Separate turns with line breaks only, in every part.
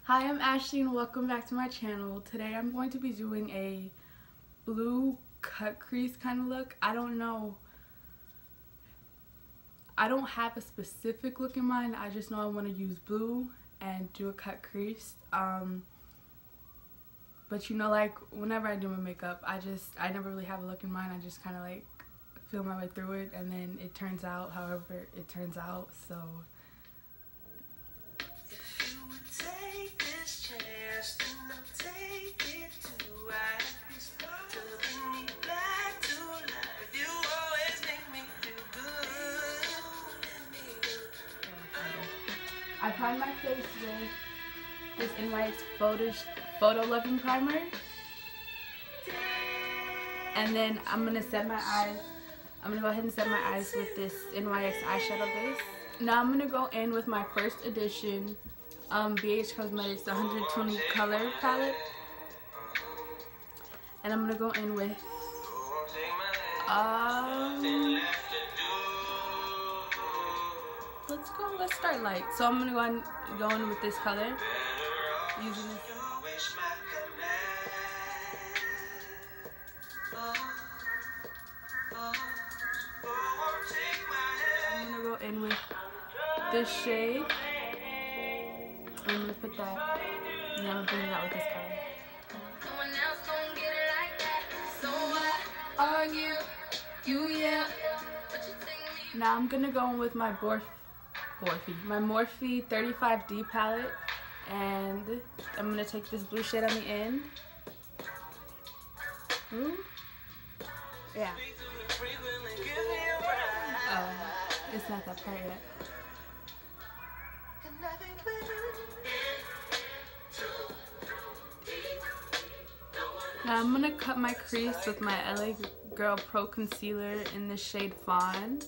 Hi, I'm Ashley and welcome back to my channel. Today I'm going to be doing a blue cut crease kind of look. I don't know. I don't have a specific look in mind. I just know I want to use blue and do a cut crease. But you know, like whenever I do my makeup, I never really have a look in mind. I just kind of like feel my way through it and then it turns out however it turns out. So I prime my face with this NYX Photo Loving Primer. And then I'm going to set my eyes. I'm going to go ahead and set my eyes with this NYX eyeshadow base. Now I'm going to go in with my first edition BH Cosmetics 120 color palette. And I'm going to go in with let's start light. So I'm gonna go in with this color. Using this. I'm gonna go in with this shade. I'm gonna put that. And I'm gonna bring it out with this color. Now I'm gonna go in with my Morphe 35D palette, and I'm gonna take this blue shade on the end. Ooh. Yeah. Oh, it's not that part yet. Now I'm gonna cut my crease with my LA Girl Pro Concealer in the shade Fawn.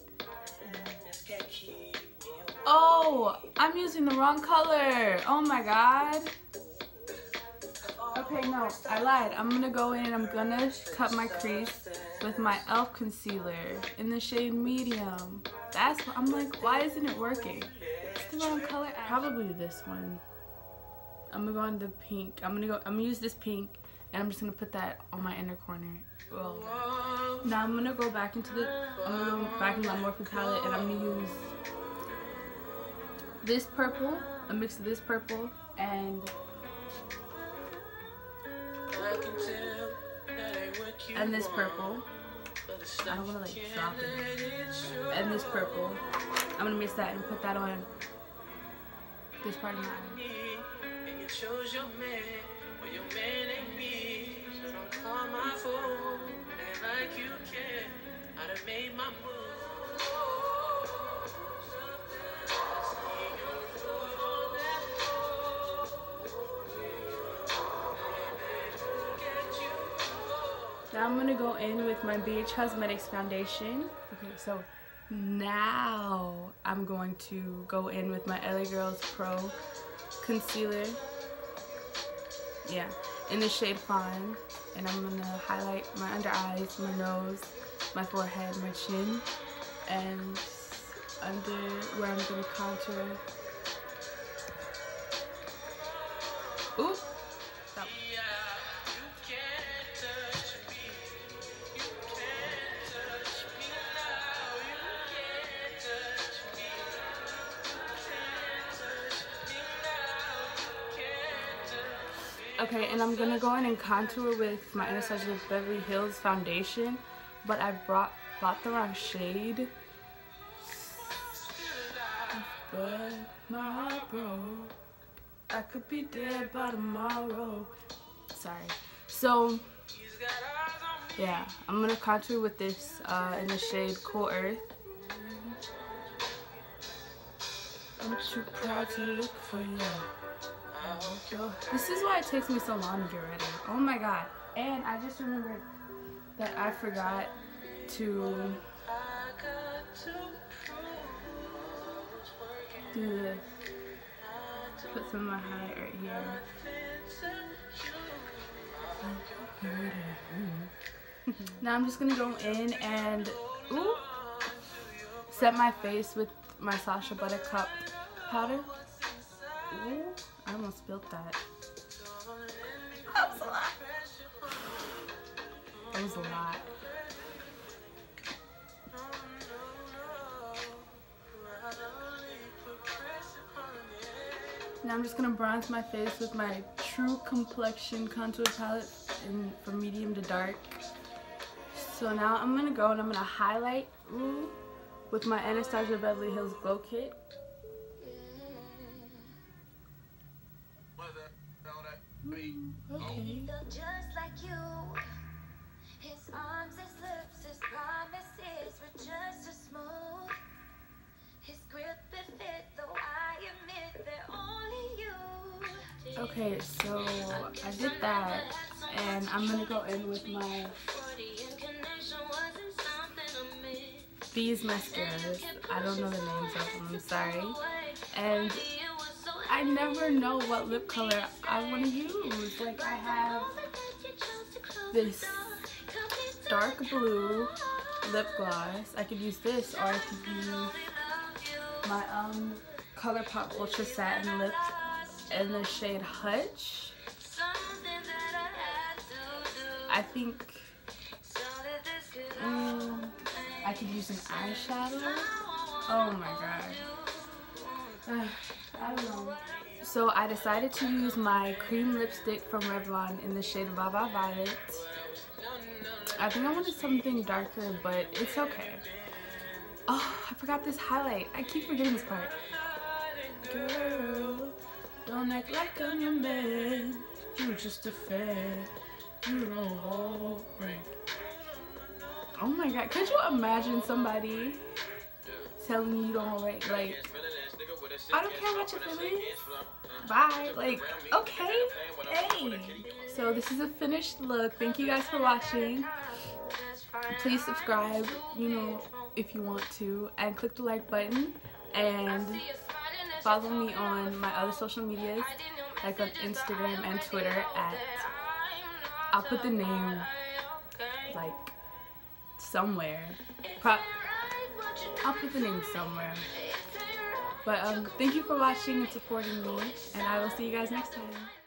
Oh, I'm using the wrong color. Oh my god. Okay, no, I lied. I'm gonna go in and I'm gonna cut my crease with my e.l.f. concealer in the shade Medium. That's what I'm like, why isn't it working? It's the wrong color. Probably this one. I'm gonna go in the pink. I'm gonna use this pink and I'm just gonna put that on my inner corner. Whoa. Now I'm gonna go back into my Morphe palette and I'm gonna use this purple, a mix of this purple and this purple. I don't want to like drop it. And this purple. I'm gonna mix that and put that on this part of my eye. Now I'm gonna go in with my BH Cosmetics foundation. Okay, so now I'm going to go in with my LA Girls Pro Concealer. Yeah, in the shade Fawn. And I'm gonna highlight my under eyes, my nose, my forehead, my chin, and under where I'm gonna contour. Ooh. Okay, and I'm gonna go in and contour with my Anastasia Beverly Hills foundation, but I bought the wrong shade. But my heart broke. I could be dead by tomorrow. Sorry. So yeah, I'm gonna contour with this in the shade Cool Earth. I'm too proud to look for you. This is why it takes me so long to get ready. Oh my god. And I just remembered that I forgot to do this. Put some of my highlight right here. Now I'm just gonna go in and set my face with my Sacha Buttercup powder. Ooh, I I almost spilled that. That was a lot. That was a lot. Now I'm just gonna bronze my face with my True Complexion contour palette from medium to dark. So now I'm gonna go and I'm gonna highlight with my Anastasia Beverly Hills Glow Kit. Okay.
Just like you, his arms, his lips, his promises were just as smooth. His grip and fit, though I admit they're only you.
Okay, so I did that, and I'm gonna go in with my these mascaras. I don't know the names of them, I'm sorry. And I never know what lip color I want to use. Like, I have this dark blue lip gloss. I could use this, or I could use my ColourPop Ultra Satin Lip in the shade Hutch. I think I could use an eyeshadow. Oh my god. I don't know. So I decided to use my cream lipstick from Revlon in the shade Vava Violet. I think I wanted something darker, but it's okay. Oh, I forgot this highlight. I keep forgetting this part. Girl, don't act like I'm your man. You're just a fan. You don't hold me. Oh my god, could you imagine somebody telling you you don't hold right? Like, I don't care about your feelings. Bye. Like, okay. Hey. So this is a finished look. Thank you guys for watching. Please subscribe, you know, if you want to, and click the like button, and follow me on my other social medias, like on Instagram and Twitter at, I'll put the name like somewhere. I'll put the name somewhere. But thank you for watching and supporting me, and I will see you guys next time.